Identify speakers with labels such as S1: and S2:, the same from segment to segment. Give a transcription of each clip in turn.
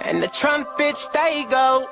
S1: and the trumpets they go,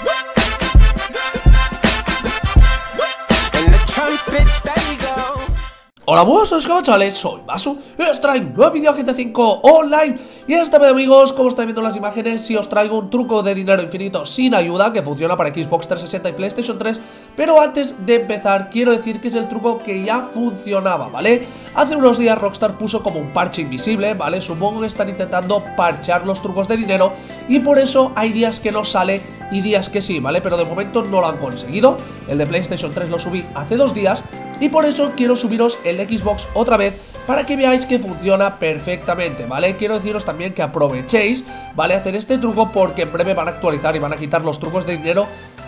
S1: and the trumpets they go.
S2: Hola buenos chavales, soy Basu y os traigo un nuevo vídeo GTA 5 Online. Y esta vez, amigos, como estáis viendo en las imágenes, sí os traigo un truco de dinero infinito sin ayuda que funciona para Xbox 360 y PlayStation 3. Pero antes de empezar quiero decir que es el truco que ya funcionaba, ¿vale? Hace unos días Rockstar puso como un parche invisible, ¿vale? Supongo que están intentando parchear los trucos de dinero y por eso hay días que no sale y días que sí, ¿vale? Pero de momento no lo han conseguido. El de PlayStation 3 lo subí hace 2 días y por eso quiero subiros el de Xbox otra vez para que veáis que funciona perfectamente, ¿vale? Quiero deciros también que aprovechéis, ¿vale? Hacer este truco porque en breve van a actualizar y van a quitar los trucos de dinero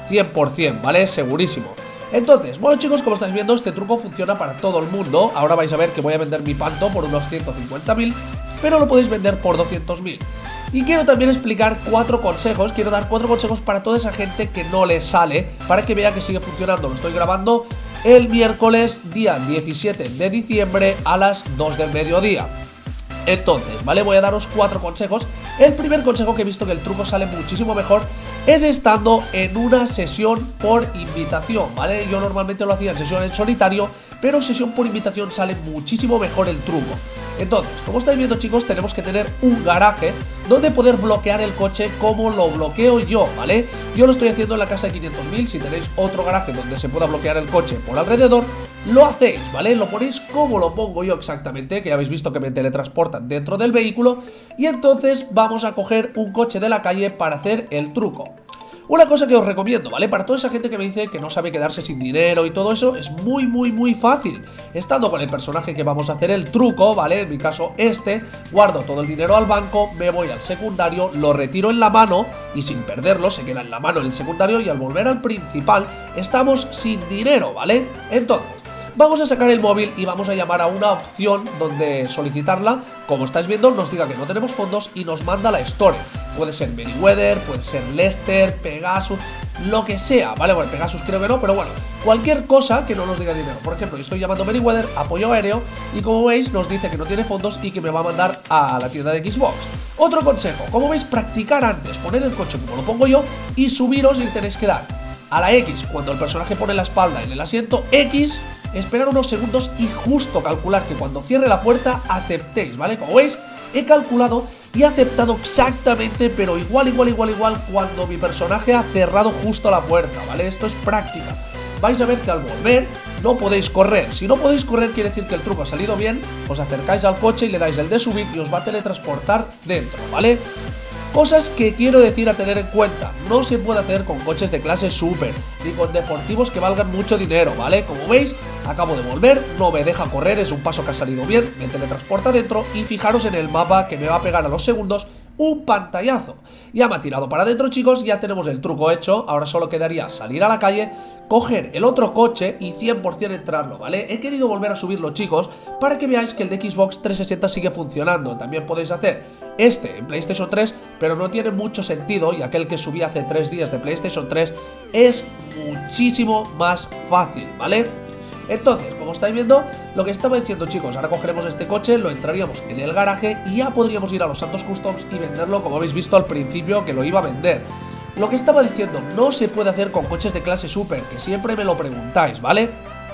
S2: 100%, ¿vale? Segurísimo. Entonces, bueno chicos, como estáis viendo, este truco funciona para todo el mundo. Ahora vais a ver que voy a vender mi panto por unos 150.000, pero lo podéis vender por 200.000. Y quiero también explicar 4 consejos, quiero dar 4 consejos para toda esa gente que no le sale, para que vea que sigue funcionando. Lo estoy grabando el miércoles día 17 de diciembre a las 2 del mediodía. Entonces, ¿vale? Voy a daros 4 consejos. El primer consejo que he visto que el truco sale muchísimo mejor es estando en una sesión por invitación, ¿vale? Yo normalmente lo hacía en sesión en solitario, pero en sesión por invitación sale muchísimo mejor el truco. Entonces, como estáis viendo chicos, tenemos que tener un garaje donde poder bloquear el coche como lo bloqueo yo, ¿vale? Yo lo estoy haciendo en la casa de 500.000, si tenéis otro garaje donde se pueda bloquear el coche por alrededor, lo hacéis, ¿vale? Lo ponéis como lo pongo yo exactamente, que ya habéis visto que me teletransportan dentro del vehículo, y entonces vamos a coger un coche de la calle para hacer el truco. Una cosa que os recomiendo, ¿vale? Para toda esa gente que me dice que no sabe quedarse sin dinero y todo eso, es muy fácil. Estando con el personaje que vamos a hacer el truco, ¿vale? En mi caso guardo todo el dinero al banco, me voy al secundario, lo retiro en la mano y sin perderlo, se queda en la mano en el secundario y al volver al principal estamos sin dinero, ¿vale? Entonces, vamos a sacar el móvil y vamos a llamar a una opción donde solicitarla. Como estáis viendo, nos diga que no tenemos fondos y nos manda la store. Puede ser Meriwether, puede ser Lester, Pegasus, lo que sea, ¿vale? Bueno, Pegasus creo que no, pero bueno, cualquier cosa que no nos diga dinero. Por ejemplo, yo estoy llamando a Meriwether, apoyo aéreo, y como veis nos dice que no tiene fondos y que me va a mandar a la tienda de Xbox. Otro consejo, como veis, practicar antes, poner el coche como lo pongo yo y subiros y tenéis que dar a la X cuando el personaje pone la espalda en el asiento X, esperar unos segundos y justo calcular que cuando cierre la puerta aceptéis, ¿vale? Como veis, he calculado y he aceptado exactamente, pero igual cuando mi personaje ha cerrado justo la puerta, ¿vale? Esto es práctica. Vais a ver que al volver no podéis correr. Si no podéis correr quiere decir que el truco ha salido bien. Os acercáis al coche y le dais el de subir y os va a teletransportar dentro, ¿vale? Cosas que quiero decir a tener en cuenta: no se puede hacer con coches de clase super, ni con deportivos que valgan mucho dinero, ¿vale? Como veis, acabo de volver, no me deja correr, es un paso que ha salido bien, me teletransporta dentro y fijaros en el mapa que me va a pegar a los segundos un pantallazo. Ya me ha tirado para adentro chicos, ya tenemos el truco hecho. Ahora solo quedaría salir a la calle, coger el otro coche y 100% entrarlo, ¿vale? He querido volver a subirlo chicos para que veáis que el de Xbox 360 sigue funcionando. También podéis hacer en PlayStation 3, pero no tiene mucho sentido, y aquel que subí hace 3 días de PlayStation 3 es muchísimo más fácil, ¿vale? Entonces, como estáis viendo, lo que estaba diciendo chicos, ahora cogeremos este coche, lo entraríamos en el garaje y ya podríamos ir a los Santos Customs y venderlo, como habéis visto al principio que lo iba a vender. Lo que estaba diciendo, no se puede hacer con coches de clase super, que siempre me lo preguntáis, ¿vale?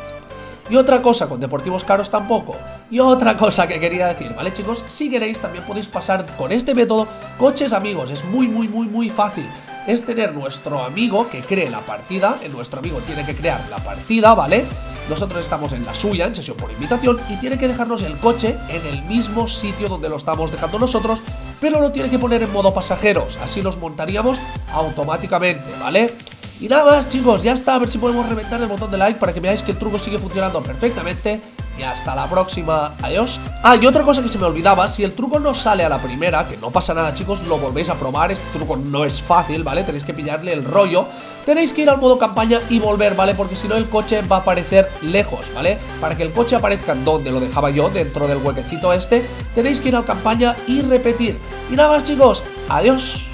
S2: Y otra cosa, con deportivos caros tampoco. Y otra cosa que quería decir, ¿vale chicos? Si queréis también podéis pasar con este método coches amigos, es muy fácil. Es tener nuestro amigo que cree la partida, nuestro amigo tiene que crear la partida, ¿vale? Nosotros estamos en la suya, en sesión por invitación, y tiene que dejarnos el coche en el mismo sitio donde lo estamos dejando nosotros, pero lo tiene que poner en modo pasajeros, así los montaríamos automáticamente, ¿vale? Y nada más chicos, ya está, a ver si podemos reventar el botón de like para que veáis que el truco sigue funcionando perfectamente. Y hasta la próxima, adiós. Ah, y otra cosa que se me olvidaba, si el truco no sale a la primera, que no pasa nada chicos, lo volvéis a probar. Este truco no es fácil, ¿vale? Tenéis que pillarle el rollo. Tenéis que ir al modo campaña y volver, ¿vale? Porque si no el coche va a aparecer lejos, ¿vale? Para que el coche aparezca donde lo dejaba yo, dentro del huequecito tenéis que ir al campaña y repetir. Y nada más chicos, adiós.